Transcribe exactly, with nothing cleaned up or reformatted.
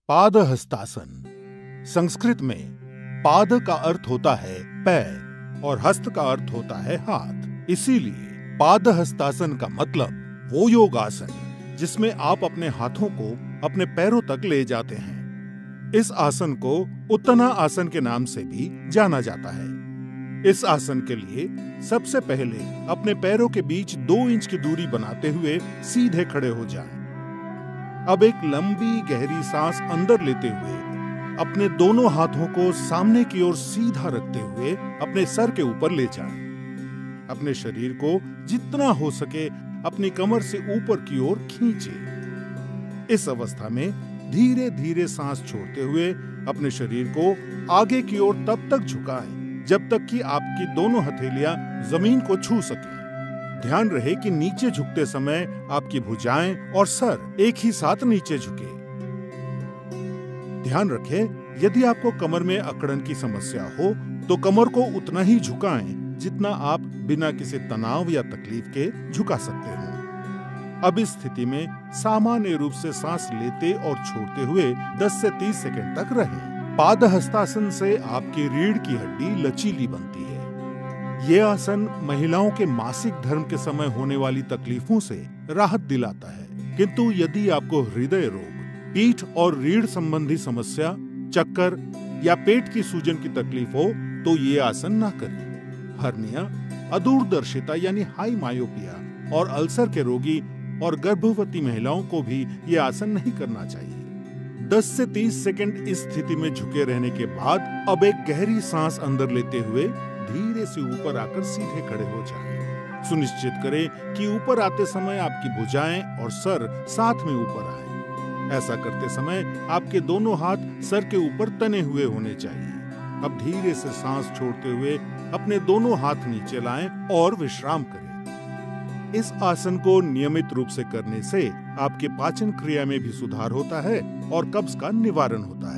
पादहस्तासन। संस्कृत में पाद का अर्थ होता है पैर और हस्त का अर्थ होता है हाथ। इसीलिए पादहस्तासन का मतलब वो योगासन जिसमें आप अपने हाथों को अपने पैरों तक ले जाते हैं। इस आसन को उत्तना आसन के नाम से भी जाना जाता है। इस आसन के लिए सबसे पहले अपने पैरों के बीच दो इंच की दूरी बनाते हुए सीधे खड़े हो जाएं। अब एक लंबी गहरी सांस अंदर लेते हुए अपने दोनों हाथों को सामने की ओर सीधा रखते हुए अपने सर के ऊपर ले जाएं। अपने शरीर को जितना हो सके अपनी कमर से ऊपर की ओर खींचें। इस अवस्था में धीरे धीरे सांस छोड़ते हुए अपने शरीर को आगे की ओर तब तक झुकाएं जब तक कि आपकी दोनों हथेलियां जमीन को छू सकें। ध्यान रहे कि नीचे झुकते समय आपकी भुजाएं और सर एक ही साथ नीचे झुके। ध्यान रखें, यदि आपको कमर में अकड़न की समस्या हो तो कमर को उतना ही झुकाएं जितना आप बिना किसी तनाव या तकलीफ के झुका सकते हो। अब इस स्थिति में सामान्य रूप से सांस लेते और छोड़ते हुए दस से तीस सेकंड तक रहें। पादहस्तासन से आपकी रीढ़ की हड्डी लचीली बनती है। ये आसन महिलाओं के मासिक धर्म के समय होने वाली तकलीफों से राहत दिलाता है। किंतु यदि आपको हृदय रोग, पीठ और रीढ़ संबंधी समस्या, चक्कर या पेट की सूजन की तकलीफ हो तो ये आसन ना करें। हर्निया, अदूरदर्शिता यानी हाई मायोपिया और अल्सर के रोगी और गर्भवती महिलाओं को भी ये आसन नहीं करना चाहिए। दस से तीस सेकंड इस स्थिति में झुके रहने के बाद अब एक गहरी सांस अंदर लेते हुए धीरे से ऊपर आकर सीधे खड़े हो जाएं। सुनिश्चित करें कि ऊपर आते समय आपकी भुजाएं और सर साथ में ऊपर आए। ऐसा करते समय आपके दोनों हाथ सर के ऊपर तने हुए होने चाहिए। अब धीरे से सांस छोड़ते हुए अपने दोनों हाथ नीचे लाएं और विश्राम करें। इस आसन को नियमित रूप से करने से आपके पाचन क्रिया में भी सुधार होता है और कब्ज का निवारण होता है।